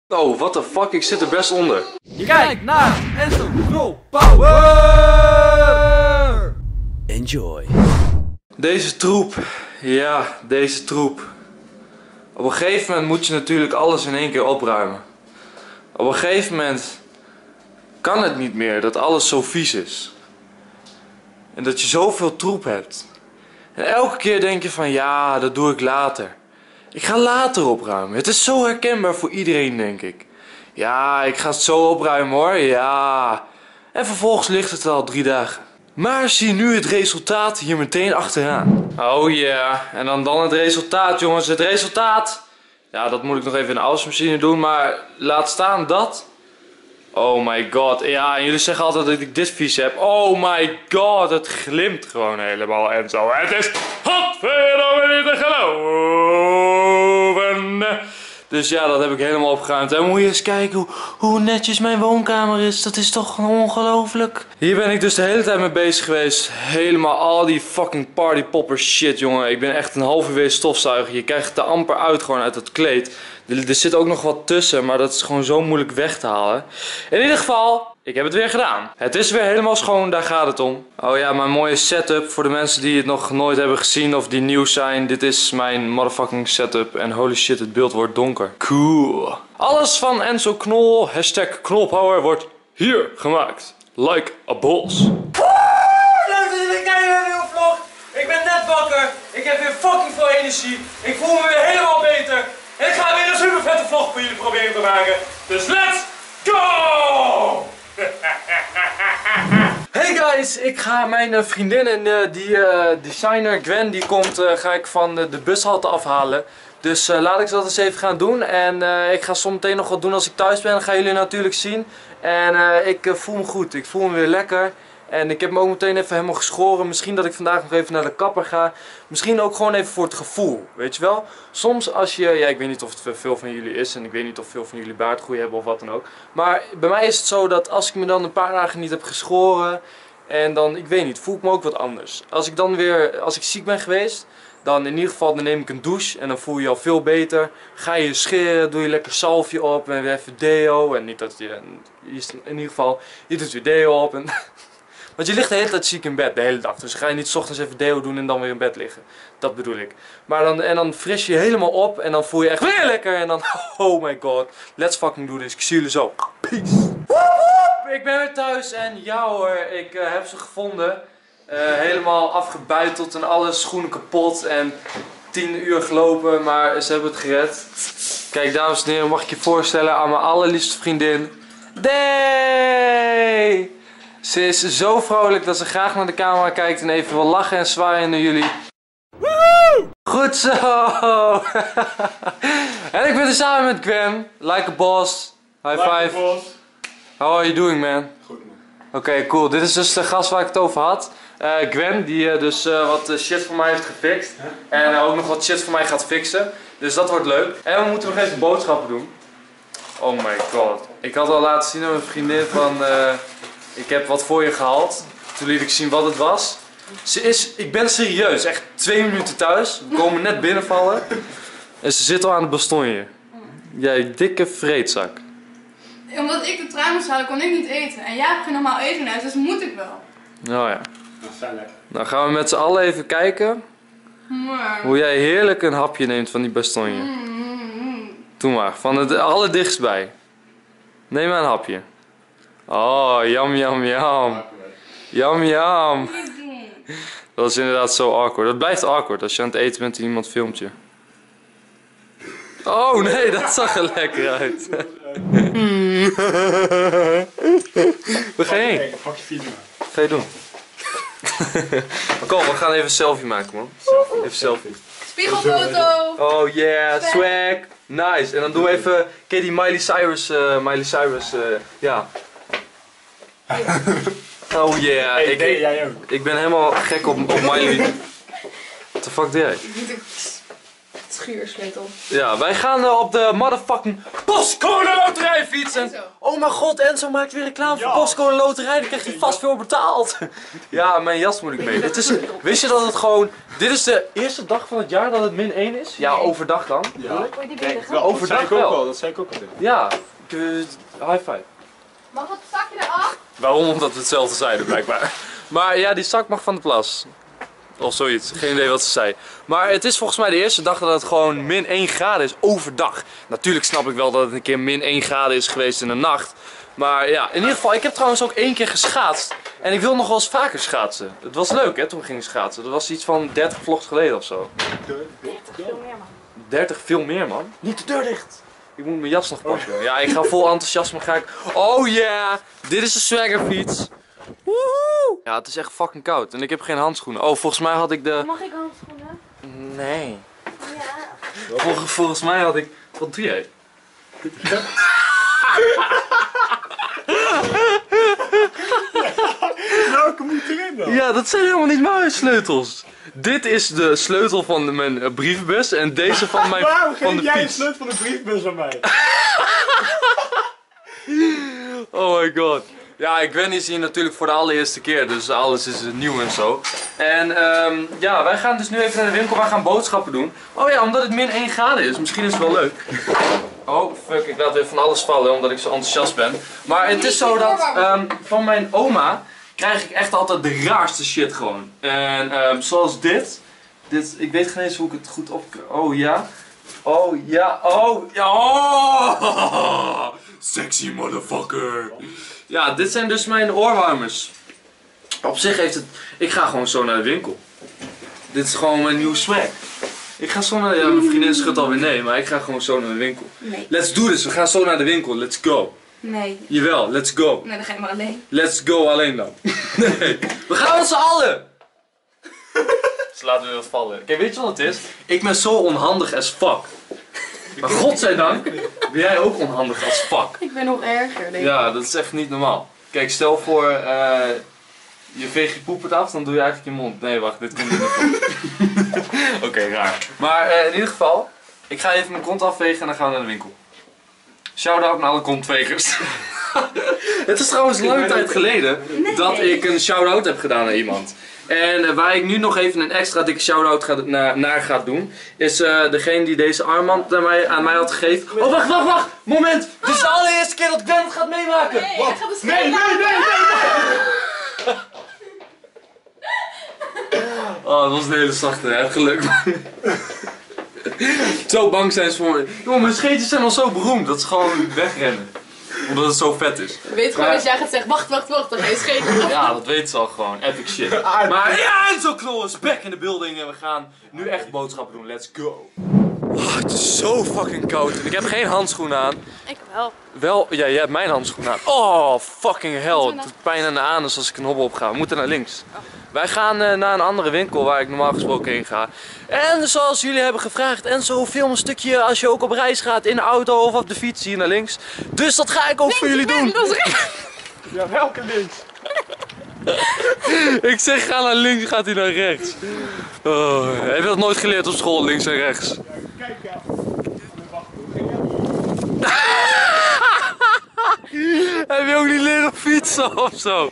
Oh, what the fuck, ik zit er best onder. Je kijkt naar Enzo Knol Power! Enjoy. Deze troep. Ja, deze troep. Op een gegeven moment moet je natuurlijk alles in één keer opruimen. Op een gegeven moment kan het niet meer dat alles zo vies is. En dat je zoveel troep hebt. En elke keer denk je van ja, dat doe ik later. Ik ga later opruimen. Het is zo herkenbaar voor iedereen, denk ik. Ja, ik ga het zo opruimen hoor, ja. En vervolgens ligt het al 3 dagen. Maar zie nu het resultaat hier meteen achteraan. Oh ja, en dan het resultaat jongens, het resultaat. Ja, dat moet ik nog even in de afwasmachine doen, maar laat staan dat. Oh my god, ja, en jullie zeggen altijd dat ik dit vies heb. Oh my god, het glimt gewoon helemaal en zo. Het is godverdomme niet te geloven. Dus ja, dat heb ik helemaal opgeruimd. En moet je eens kijken hoe netjes mijn woonkamer is. Dat is toch ongelooflijk. Hier ben ik dus de hele tijd mee bezig geweest. Helemaal al die fucking partypopper shit, jongen. Ik ben echt een half uur weer stofzuigen. Je krijgt het er amper uit gewoon uit het kleed. Er zit ook nog wat tussen, maar dat is gewoon zo moeilijk weg te halen. In ieder geval, ik heb het weer gedaan. Het is weer helemaal schoon, daar gaat het om. Oh ja, mijn mooie setup voor de mensen die het nog nooit hebben gezien of die nieuw zijn. Dit is mijn motherfucking setup en holy shit, het beeld wordt donker. Cool. Alles van Enzo Knol, hashtag Knolpower, wordt hier gemaakt. Like a boss. Leuk dat jullie kijken naar een nieuwe vlog. Ik ben net wakker. Ik heb weer fucking veel energie. Ik voel me weer helemaal beter. En ik ga weer een super vette vlog voor jullie proberen te maken. Dus let's go! Hey guys, ik ga mijn vriendin en die designer Gwen, die komt, ga ik van de bushalte afhalen. Dus laat ik dat eens even gaan doen. En ik ga zometeen nog wat doen als ik thuis ben. Dat gaan jullie natuurlijk zien. En ik voel me goed, ik voel me weer lekker. En ik heb me ook meteen even helemaal geschoren. Misschien dat ik vandaag nog even naar de kapper ga. Misschien ook gewoon even voor het gevoel. Weet je wel? Soms als je... Ja, ik weet niet of het veel van jullie is. En ik weet niet of veel van jullie baardgroei hebben of wat dan ook. Maar bij mij is het zo dat als ik me dan een paar dagen niet heb geschoren. En dan, ik weet niet, voel ik me ook wat anders. Als ik dan weer... Als ik ziek ben geweest. Dan in ieder geval dan neem ik een douche. En dan voel je je al veel beter. Ga je scheren. Doe je lekker salfje op. En weer even deo. En niet dat je... In ieder geval, je doet weer deo op. En... Want je ligt de hele tijd ziek in bed, de hele dag. Dus ga je niet 's ochtends even deo doen en dan weer in bed liggen. Dat bedoel ik. Maar dan fris je helemaal op en dan voel je echt weer lekker. En dan, oh my god, let's fucking do this. Ik zie jullie zo. Peace. Ik ben weer thuis en ja hoor, ik heb ze gevonden. Helemaal afgebuiteld en alles, schoenen kapot en 10 uur gelopen, maar ze hebben het gered. Kijk dames en heren, mag ik je voorstellen aan mijn allerliefste vriendin. Day! Ze is zo vrolijk dat ze graag naar de camera kijkt en even wil lachen en zwaaien naar jullie. Woehoe! Goed zo! En ik ben er samen met Gwen. Like a boss. High five. Like a boss. How are you doing, man? Goed, man. Oké, cool. Dit is dus de gast waar ik het over had. Gwen, die dus wat shit voor mij heeft gefixt. En ook nog wat shit voor mij gaat fixen. Dus dat wordt leuk. En we moeten nog even boodschappen doen. Oh my god. Ik had al laten zien aan mijn vriendin van... ik heb wat voor je gehaald. Toen liet ik zien wat het was. Ik ben serieus, echt 2 minuten thuis. We komen net binnenvallen. En ze zit al aan de bastonje. Jij dikke vreedzak. Omdat ik de trui moest halen, kon ik niet eten. En jij hebt geen normaal eten in huis, dus moet ik wel. Nou ja. Dat is wel lekker. Dan gaan we met z'n allen even kijken. Maar... Hoe jij heerlijk een hapje neemt van die bastonje. Doe maar, van het allerdichtstbij. Neem maar een hapje. Oh, yum yum yum. Yum yum. Niet doen. Dat is inderdaad zo awkward. Dat blijft awkward als je aan het eten bent en iemand filmt je. Oh nee, dat zag er lekker uit. Waar ga je heen? Pak je fiets maar. Wat ga je doen? Kom, we gaan even een selfie maken, man. Even selfie. Spiegelfoto. Oh yeah, swag. Nice. En dan doen we even... Ken je die Miley Cyrus, ja. Oh yeah. Hey, jij ook. Ik ben helemaal gek op Miley. What the fuck deed jij? schuursleutel. Ja, wij gaan op de motherfucking postcode loterij fietsen. Oh mijn god, Enzo maakt weer reclame voor postcode loterij. Daar krijg je vast veel betaald. Ja, mijn jas moet ik mee. Wist je dat het gewoon... Dit is de eerste dag van het jaar dat het -1 is? Ja, overdag dan. Ja. Nee, overdag wel. Dat zei ik ook al. Ja, high five. Mag dat zakje eraf? Waarom? Omdat we hetzelfde zeiden blijkbaar. Maar ja, die zak mag van de plas. Of zoiets, geen idee wat ze zei. Maar het is volgens mij de eerste dag dat het gewoon -1 graden is overdag. Natuurlijk snap ik wel dat het een keer -1 graden is geweest in de nacht. Maar ja, in ieder geval, ik heb trouwens ook 1 keer geschaatst. En ik wil nog wel eens vaker schaatsen. Het was leuk hè, toen we gingen schaatsen. Dat was iets van 30 vlogs geleden of zo. 30 veel meer man. 30 veel meer man. Niet de deur dicht. Ik moet mijn jas nog pakken. Ja, ik ga vol enthousiasme ga ik... Oh yeah, dit is de swaggerfiets. Woehoe! Ja, het is echt fucking koud en ik heb geen handschoenen. Oh, volgens mij had ik de... Mag ik handschoenen? Nee. Ja. Volgens mij had ik... Wat doe jij? Welke moet erin dan? Ja, dat zijn helemaal niet mijn sleutels. Dit is de sleutel van mijn brievenbus en deze van mijn Waarom van geef de jij de fiets. sleutel van de briefbus aan mij? Oh my god. Ja, Gwen is hier natuurlijk voor de allereerste keer, dus alles is nieuw en zo. En ja, wij gaan dus nu even naar de winkel, wij gaan boodschappen doen. Oh ja, omdat het -1 graden is, misschien is het wel leuk. Oh fuck, ik laat weer van alles vallen omdat ik zo enthousiast ben. Maar het is zo dat van mijn oma krijg ik echt altijd de raarste shit gewoon. En zoals dit. Ik weet geen eens hoe ik het goed op... Oh ja. Oh ja. Oh ja. Oh. Sexy motherfucker. Ja, dit zijn dus mijn oorwarmers. Op zich heeft het... Ik ga gewoon zo naar de winkel. Dit is gewoon mijn nieuwe swag. Ik ga zo naar... Ja, mijn vriendin schudt alweer nee, maar ik ga gewoon zo naar de winkel. Nee. Let's do this. We gaan zo naar de winkel. Let's go. Nee. Jawel, let's go. Nee, dan ga je maar alleen. Let's go alleen dan. Nee. We gaan met z'n allen. Ze laten weer wat vallen. Kijk, weet je wat het is? Ik ben zo onhandig as fuck. Maar godzijdank ben jij ook onhandig als fuck. Ik ben nog erger, denk ik. Ja, dat is echt niet normaal. Kijk, stel voor je veegt je poep het af, dan doe je eigenlijk je mond. Nee, wacht, dit komt niet meer. Oké, raar. Maar in ieder geval, ik ga even mijn kont afvegen en dan gaan we naar de winkel. Shout-out naar alle kontvegers. Het is trouwens lange tijd geleden dat ik een shout-out heb gedaan aan iemand. En waar ik nu nog even een extra dikke shout-out naar ga doen, is degene die deze armband aan mij had gegeven. Oh, wacht! Moment! Dit is de allereerste keer dat Gwen het gaat meemaken! Nee, hij gaat dus Nee! Oh, dat was een hele zachte, hè? Gelukkig. Zo bang zijn ze voor me. Jongen, mijn scheetjes zijn al zo beroemd dat ze gewoon wegrennen. Omdat het zo vet is. Je weet gewoon als jij gaat zeggen, wacht, dan ga je scheten. Ja, dat weten ze al gewoon. Epic shit. Maar ja, en zo Knol is back in the building en we gaan nu echt boodschappen doen. Let's go. Oh, het is zo fucking koud en ik heb geen handschoenen aan. Ik wel. Wel, ja, jij hebt mijn handschoenen aan. Oh, fucking hell. Het doet pijn aan de anus als ik een hobbel op ga. We moeten naar links. Wij gaan naar een andere winkel waar ik normaal gesproken heen ga. En zoals jullie hebben gevraagd, Enzo, film een stukje als je ook op reis gaat in de auto of op de fiets hier naar links. Dus dat ga ik ook voor jullie doen. Ja, welke links? Ik zeg ga naar links, gaat hij naar rechts. Oh, heb je dat nooit geleerd op school, links en rechts? Kijk, ja. Heb je ook niet leren fietsen of zo?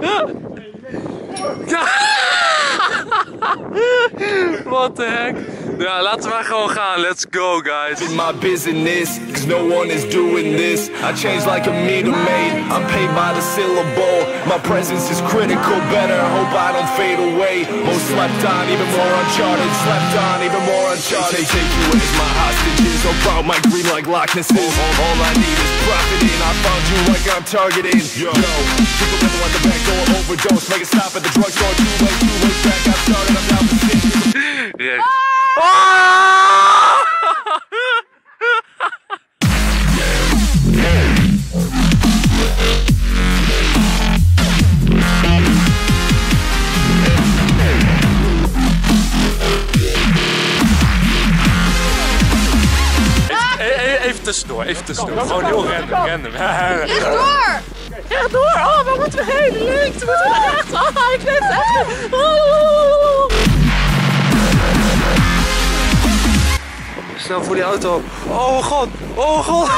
What the heck? Ja, laten we maar gewoon gaan. Let's go, guys. In my business, cause no one is doing this. I change like a meter maid, I'm paid by the syllable. My presence is critical, better hope I don't fade away. Most slept on, even more uncharted. Slept on, even more uncharted. Take you as my hostages, I'll bow my green like Loch Ness is. All I need is profiting, I found you like I'm targeting. Yo, people living like a backdoor overdose. Make a stop at the drugstore, too late, back I started, I'm down for shit. Rechts. Even tussendoor. Gewoon heel random. Rechtdoor! Rechtdoor! Oh, waar moeten we heen? Links, we moeten naar rechts. Oh, ik weet het echt. Snel voor die auto. Oh mijn god. Oh mijn god.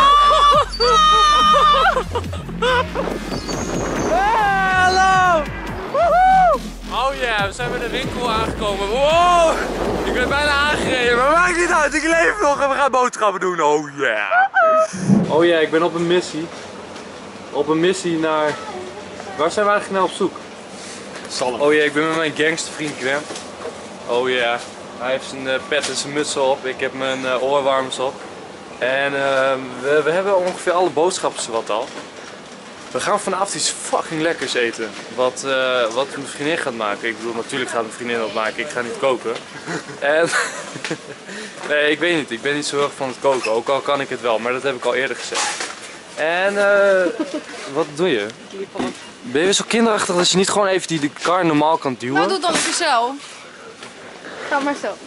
Hallo. Woehoe. Oh ja, we zijn bij de winkel aangekomen. Wow. Ik ben bijna aangereden, maar maakt niet uit. Ik leef nog en we gaan boodschappen doen. Oh ja. Oh ja, ik ben op een missie. Op een missie naar... Waar zijn we eigenlijk nou op zoek? Salm. Oh ja, ik ben met mijn gangstervriend Gwen. Oh ja, hij heeft zijn pet en zijn muts op. Ik heb mijn oorwarmers op. En we hebben ongeveer alle boodschappen zowat al. We gaan vanavond iets fucking lekkers eten. Wat mijn vriendin gaat maken. Ik bedoel, natuurlijk gaat mijn vriendin dat maken. Ik ga niet koken. En nee, ik weet niet. Ik ben niet zo erg van het koken. Ook al kan ik het wel, maar dat heb ik al eerder gezegd. En wat doe je? Ben je weer zo kinderachtig dat je niet gewoon even die kar normaal kan duwen? Nou, doe het dan op jezelf. Ga maar zo.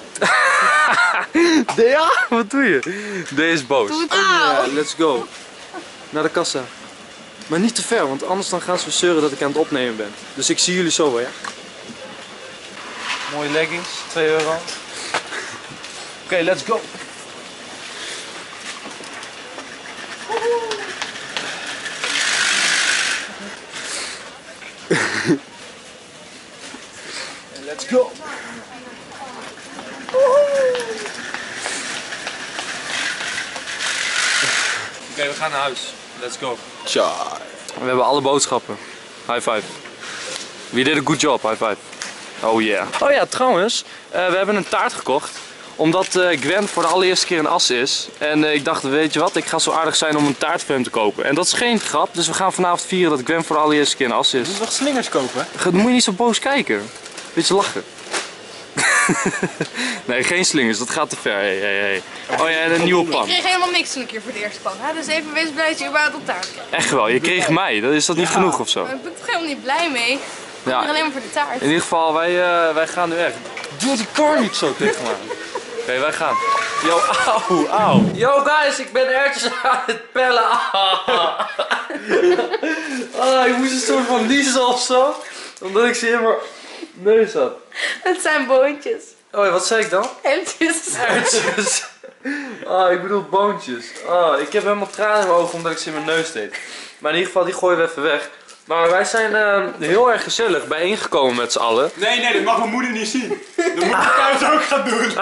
Ja, wat doe je? Deze is boos. Doe het Ja, let's go. Naar de kassa. Maar niet te ver, want anders dan gaan ze zeuren dat ik aan het opnemen ben. Dus ik zie jullie zo wel, ja? Mooie leggings, 2 euro. Oké, let's go. Let's go. Oké, we gaan naar huis. Let's go. We hebben alle boodschappen. High five. We did a good job. High five. Oh yeah. Oh ja, trouwens. We hebben een taart gekocht. Omdat Gwen voor de allereerste keer in Assen is. En ik dacht, weet je wat, ik ga zo aardig zijn om een taart voor hem te kopen. En dat is geen grap. Dus we gaan vanavond vieren dat Gwen voor de allereerste keer in Assen is. Je moet nog slingers kopen. Dan moet je niet zo boos kijken. Beetje lachen. Nee, geen slingers, dat gaat te ver. Hey. Oh ja, en een nieuwe pan. Ik kreeg helemaal niks toen ik hier voor het eerst kwam. Hè? Dus even wees blij dat je überhaupt op taart krijgt. Echt wel, je kreeg mij. Is dat niet genoeg of zo? Maar ik ben toch helemaal niet blij mee. Ik ben Ja, er alleen maar voor de taart. in ieder geval, wij gaan nu echt. Doe die kar niet zo tegen me. Oké, wij gaan. Yo, auw. Yo guys, ik ben erwtjes aan het pellen. Ik moest een soort van niezen of zo. Omdat ik ze in mijn neus had. Het zijn boontjes. Oh ja, wat zei ik dan? Erwtjes. Erwtjes. Ik bedoel boontjes. Ik heb helemaal tranen in mijn ogen omdat ik ze in mijn neus deed. Maar in ieder geval, die gooien we even weg. Maar wij zijn heel erg gezellig bijeengekomen met z'n allen. Nee, dat mag mijn moeder niet zien. Dat moet ik thuis ook gaan doen.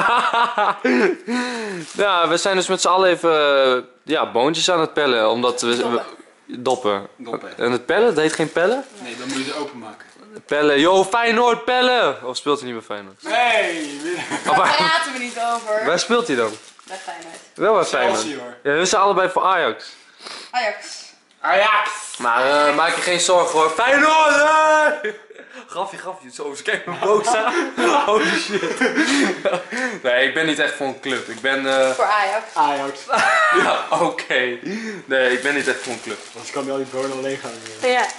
Ja, we zijn dus met z'n allen even boontjes aan het pellen. Omdat we doppen. En het pellen, dat heet geen pellen? Nee, dan moet je ze openmaken. Pellen, yo Feyenoord pellen! Of speelt hij niet bij Feyenoord? Nee, Daar praten we niet over. Waar speelt hij dan? Bij Feyenoord. Wel bij Feyenoord. Excelsior. Ja, we zijn allebei voor Ajax. Ajax. Maar maak je geen zorgen hoor. Feyenoord! Grafje. Zo, ze kijken me boos aan. Holy shit. Nee, ik ben niet echt voor een club. Ik ben... Voor Ajax. Ajax. Ja, oké. Nee, ik ben niet echt voor een club. Anders kan die al die bonen alleen gaan. Ja.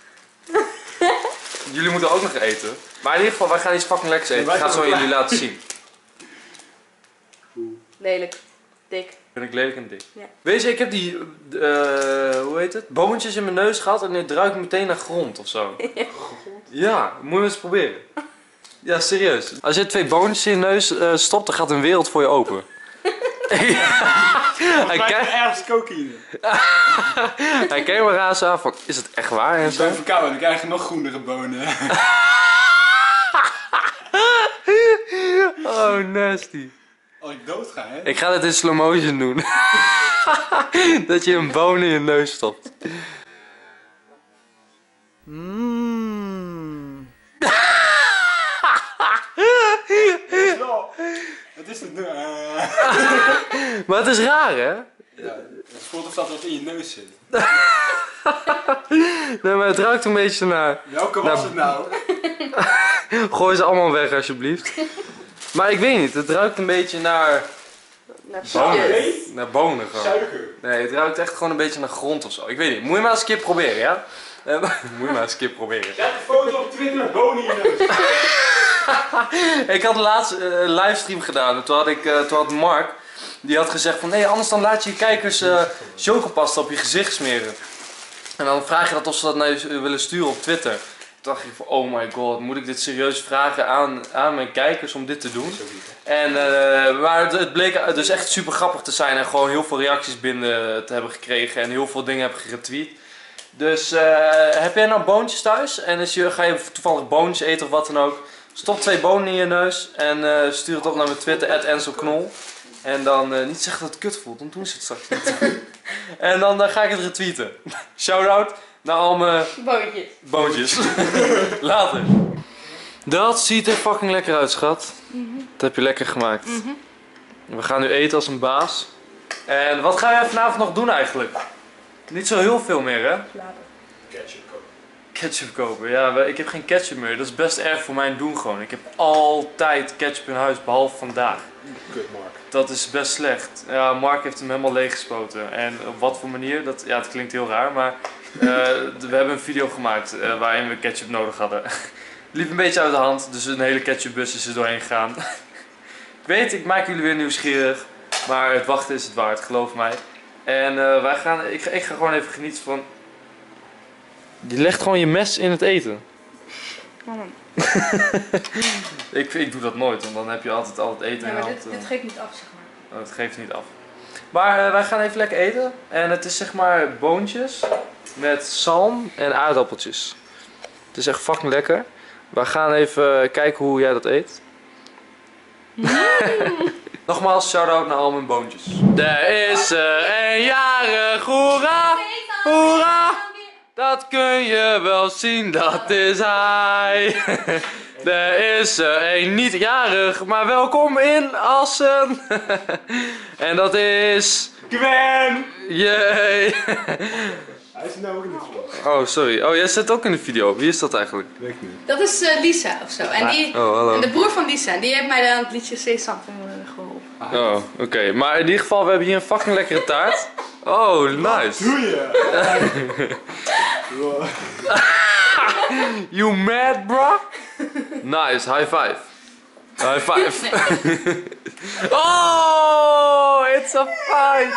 Jullie moeten ook nog eten. Maar in ieder geval, wij gaan iets fucking lekkers eten. Ik ga het zo aan jullie laten zien. Lelijk. Dik. Ben ik lelijk en dik. Ja. Weet je, ik heb die, hoe heet het? Boontjes in mijn neus gehad en dit ruikt meteen naar grond of zo. Ja, moet je eens proberen. Ja, serieus. Als je 2 boontjes in je neus stopt, dan gaat een wereld voor je open. Hij kijkt ergens cocaïne. Hij kijkt me raar zo aan van, is het echt waar en Ik zo? ben verkouden, dan krijg je nog groenere bonen. Oh, nasty. Als ik dood ga, hè? Ik ga dit in slow motion doen. Dat je een boon in je neus stopt. Wat is het nu? Maar het is raar, hè? Ja, het voelt of dat wat in je neus zit. Nee, maar het ruikt een beetje naar... Welke was het nou? Gooi ze allemaal weg, alsjeblieft. Maar ik weet niet, het ruikt een beetje naar... bonen. Nee? Naar bonen gewoon. Suiker. Nee, het ruikt echt gewoon een beetje naar grond of zo. Ik weet niet. Moet je maar eens een keer proberen, ja? Moet je maar eens een keer proberen. Zet een foto op Twitter met bonen in je neus. Ik had laatst een livestream gedaan. Toen had Mark, die had gezegd van... Nee, anders dan laat je kijkers chocopasta op je gezicht smeren. En dan vraag je dat of ze dat naar je willen sturen op Twitter. dacht ik van, oh my god, moet ik dit serieus vragen aan mijn kijkers om dit te doen? En, maar het bleek dus echt super grappig te zijn en gewoon heel veel reacties binnen te hebben gekregen en heel veel dingen heb geretweet. Dus heb jij nou boontjes thuis en ga je toevallig boontjes eten of wat dan ook, stop 2 bonen in je neus en stuur het op naar mijn Twitter, @EnzoKnol. En dan niet zeggen dat het kut voelt, dan doen ze het straks niet. En dan ga ik het retweeten. Shout-out naar al mijn boontjes. Later. Dat ziet er fucking lekker uit, schat. Dat heb je lekker gemaakt. We gaan nu eten als een baas. En wat ga jij vanavond nog doen eigenlijk? Niet zo heel veel meer, hè? Ketchup kopen. Ketchup kopen, ja, ik heb geen ketchup meer. Dat is best erg voor mijn doen gewoon. Ik heb altijd ketchup in huis, behalve vandaag. Kut, Mark. Dat is best slecht. Ja, Mark heeft hem helemaal leeggespoten. En op wat voor manier? Ja, het klinkt heel raar, maar we hebben een video gemaakt waarin we ketchup nodig hadden. Liep een beetje uit de hand, dus een hele ketchupbus is er doorheen gegaan. Ik weet, ik maak jullie weer nieuwsgierig, maar het wachten is het waard, geloof mij. En ik ga gewoon even genieten van... Je legt gewoon je mes in het eten. Ik doe dat nooit, want dan heb je altijd al het eten in de hand. Dit geeft niet af, zeg maar. Oh, het geeft niet af. Maar wij gaan even lekker eten. En het is zeg maar boontjes met zalm en aardappeltjes. Het is echt fucking lekker. We gaan even kijken hoe jij dat eet. Nogmaals, shout-out naar al mijn boontjes. Er is een jarig, hoera! Hoera! Dat kun je wel zien, dat is hij. Er is een niet jarig, maar welkom in Assen. En dat is... Gwen! Jee! Hij is nou ook in de vlog. Oh, sorry. Oh, jij zit ook in de video. Wie is dat eigenlijk? Weet ik niet. Dat is Lisa of zo. En hallo. de broer van Lisa. Die heeft mij dan het liedje Say Something geholpen. Oh, oké. Maar in ieder geval, we hebben hier een fucking lekkere taart. Oh, nice. Doe je? You mad, bro? Nice, high five. High five. Oh, it's a fight.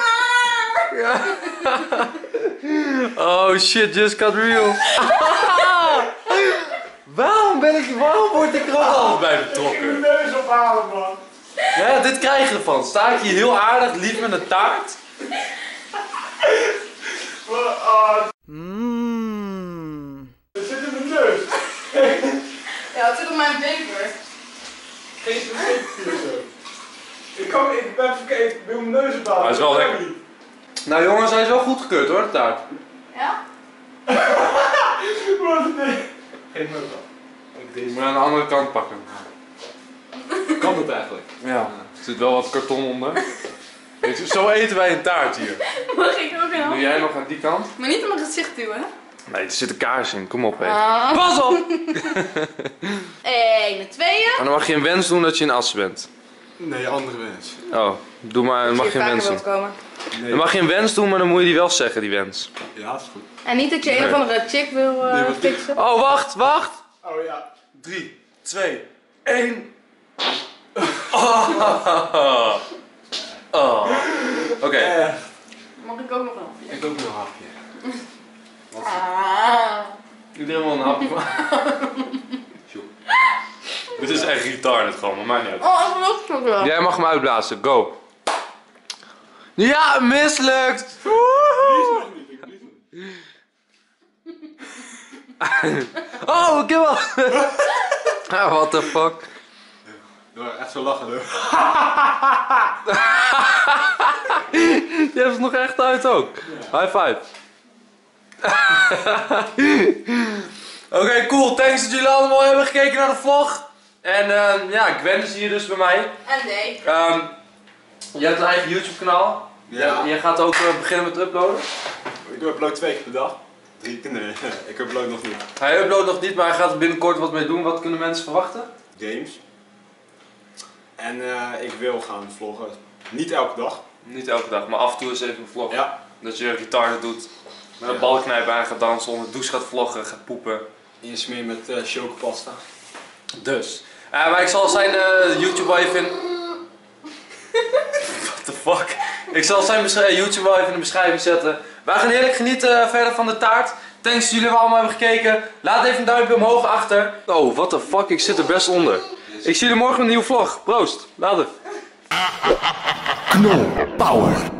Oh shit, just got real. Waarom word ik er ook altijd bij betrokken? Ik moet neus ophalen, man. Ja, dit krijg je ervan. Sta ik hier heel aardig, lief met een taart. Het zit in mijn neus. Ja, het zit op mijn paper. Geen vergeten zo. Ik ben verkeerd. Ik wil mijn neus ophalen. Hij is wel lekker. Nou jongens, hij is wel goed gekeurd hoor, de taart. Ja? Wat een ding. Geen neus af. Je moet aan de andere kant pakken. Kan het eigenlijk? Ja. Er zit wel wat karton onder. Zo eten wij een taart hier. Mag ik ook een hand? Doe jij nog aan die kant? Maar niet in mijn gezicht duwen. Nee, er zit een kaars in. Kom op, hé. Ah. Pas op! 1, 2. En dan mag je een wens doen dat je in Assen bent. Nee, andere wens. Oh, doe maar, dan mag je een wens doen. Komen. Nee. Dan mag je een wens doen, maar dan moet je die wel zeggen, die wens. Ja, is goed. En niet dat je een of andere chick wil Nee, wat- fixen. Oh, wacht, wacht! Oh ja. 3, 2, 1. Oh. Oh. Oké. Mag ik ook nog een? Ik ook nog een hapje. Ah. Iedereen wil een hapje van. Dit is echt retarded gewoon, maar maakt niet uit. Oh, ik wil ook nog wel. Jij mag hem uitblazen, go. Ja, mislukt! Blies nog niet, ik blies nog niet. Oh, ik heb wel. Ah, what the fuck. Doe echt zo lachen, hoor. Je hebt het nog echt uit ook. High five. Oké, cool. Thanks dat jullie allemaal hebben gekeken naar de vlog. En ja, Gwen is hier dus bij mij. En nee. Je hebt een eigen YouTube kanaal. Ja. Je gaat ook beginnen met uploaden. Ik doe upload 2 keer per dag. 3 keer, nee. Ik upload nog niet. Hij uploadt nog niet, maar hij gaat er binnenkort wat mee doen. Wat kunnen mensen verwachten? Games. En ik wil gaan vloggen. Niet elke dag. Niet elke dag, maar af en toe eens even een vlog. Ja. Dat je retarded doet. Met een balknijper aan gaat dansen, onder de douche gaat vloggen, gaat poepen. Insmeer met chocopasta. Dus. Maar ik zal zijn YouTube wel even in... What the fuck? Ik zal zijn YouTube wel even in de beschrijving zetten. Wij gaan heerlijk genieten verder van de taart. Thanks dat jullie allemaal hebben gekeken. Laat even een duimpje omhoog achter. Oh, what the fuck, ik zit er best onder. Ik zie jullie morgen een nieuwe vlog. Proost, later. Knol Power.